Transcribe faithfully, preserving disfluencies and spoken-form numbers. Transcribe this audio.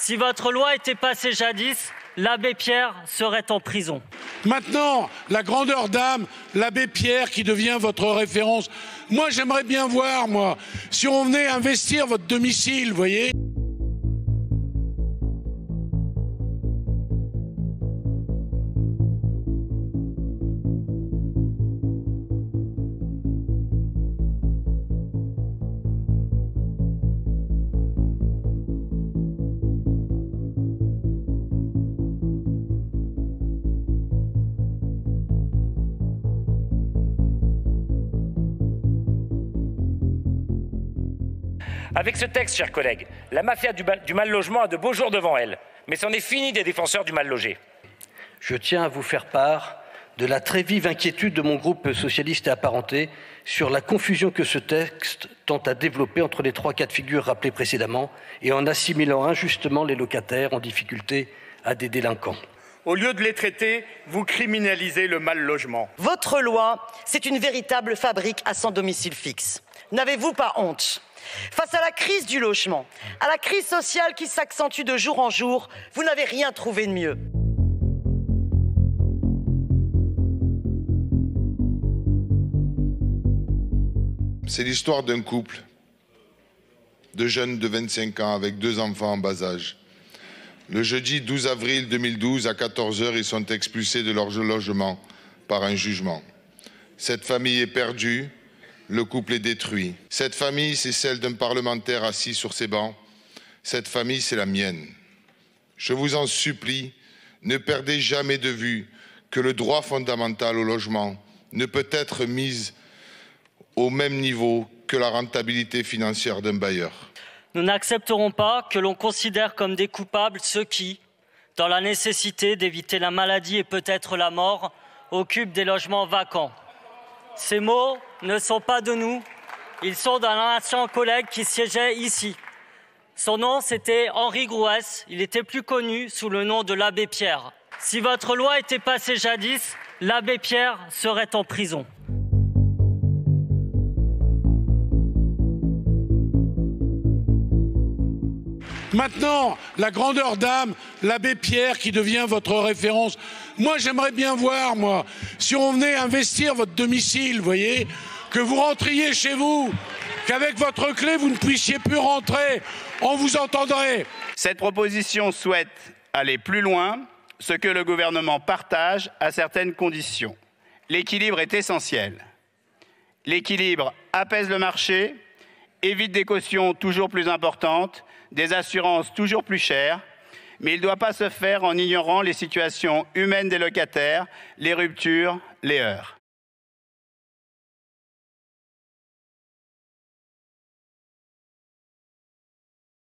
Si votre loi était passée jadis, l'abbé Pierre serait en prison. Maintenant, la grandeur d'âme, l'abbé Pierre qui devient votre référence. Moi, j'aimerais bien voir, moi, si on venait investir votre domicile, vous voyez. Avec ce texte, chers collègues, la mafia du, du mal-logement a de beaux jours devant elle. Mais c'en est fini des défenseurs du mal-logé. Je tiens à vous faire part de la très vive inquiétude de mon groupe socialiste et apparenté sur la confusion que ce texte tente à développer entre les trois cas de figure rappelés précédemment et en assimilant injustement les locataires en difficulté à des délinquants. Au lieu de les traiter, vous criminalisez le mal-logement. Votre loi, c'est une véritable fabrique à sans domicile fixe. N'avez-vous pas honte ? Face à la crise du logement, à la crise sociale qui s'accentue de jour en jour, vous n'avez rien trouvé de mieux. C'est l'histoire d'un couple de jeunes de vingt-cinq ans avec deux enfants en bas âge. Le jeudi douze avril deux mille douze, à quatorze heures, ils sont expulsés de leur logement par un jugement. Cette famille est perdue. Le couple est détruit. Cette famille, c'est celle d'un parlementaire assis sur ses bancs. Cette famille, c'est la mienne. Je vous en supplie, ne perdez jamais de vue que le droit fondamental au logement ne peut être mis au même niveau que la rentabilité financière d'un bailleur. Nous n'accepterons pas que l'on considère comme des coupables ceux qui, dans la nécessité d'éviter la maladie et peut-être la mort, occupent des logements vacants. Ces mots ne sont pas de nous, ils sont d'un ancien collègue qui siégeait ici. Son nom, c'était Henri Grouès, il était plus connu sous le nom de l'abbé Pierre. Si votre loi était passée jadis, l'abbé Pierre serait en prison. Maintenant, la grandeur d'âme, l'abbé Pierre qui devient votre référence. Moi, j'aimerais bien voir, moi, si on venait investir votre domicile, vous voyez, que vous rentriez chez vous, qu'avec votre clé, vous ne puissiez plus rentrer, on vous entendrait. Cette proposition souhaite aller plus loin, ce que le gouvernement partage à certaines conditions. L'équilibre est essentiel. L'équilibre apaise le marché, évite des cautions toujours plus importantes, des assurances toujours plus chères, mais il ne doit pas se faire en ignorant les situations humaines des locataires, les ruptures, les heurts.